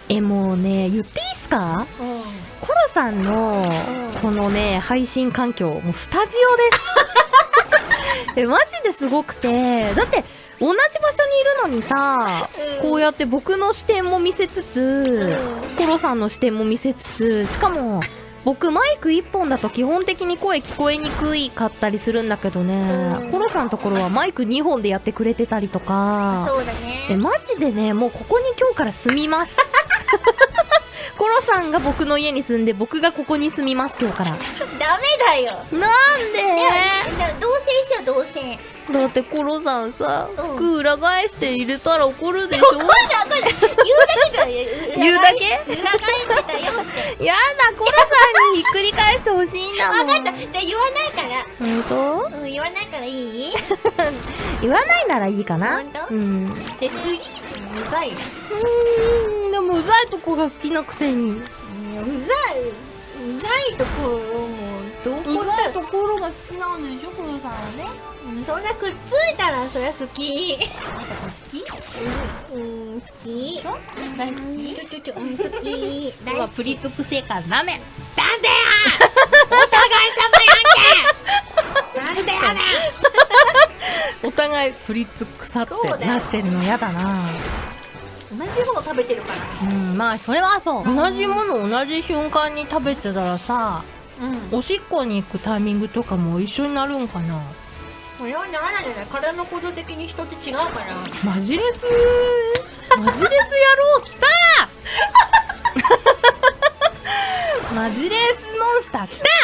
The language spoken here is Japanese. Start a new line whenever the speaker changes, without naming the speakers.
もうね、言っていいっすか？コロさんの、このね、配信環境、もうスタジオです。マジですごくて、だって、同じ場所にいるのにさ、こうやって僕の視点も見せつつ、コロさんの視点も見せつつ、しかも、僕マイク1本だと基本的に声聞こえにくいかったりするんだけどね、コロさんのところはマイク2本でやってくれてたりとか、
そうだね。
マジでね、もうここに今日から住みます。コロさんが僕の家に住んで、僕がここに住みます、今日から。
ダメだよ。
なんで
同棲しよう、同棲。
だってコロさんさ、服裏返して入れたら怒るでしょ？
怒る言うだけじゃん。
言うだけ？
裏返ってたよって。
やだ、コロさんにひっくり返してほしいんだもん。
わかった。じゃあ言わないから。
ほんと？
言わないからいい？
言わないならいいかな。
ほんと？
うん。
で、スギーうざいよ。
でもうざいとこが好きなくせに。
うざいところをもうどうこうしたら
ところが好きなんでしょ、コロさんはね。
そんなくっついたらそりゃ好き。
好き？
好き。
大好き？
好き。
うわ、プリツくせえからダメ。
なんでやお互い様やんけなんでやねん
お互いプリツ臭ってなってるのやだな。
同じもの食べてるから。
まあそれはそう。同じもの同じ瞬間に食べてたらさ、おしっこに行くタイミングとかも一緒になるんかな。
それはならないじゃない。体の構造的に人って違うから。
マジレス野郎来たマジレスモンスター来た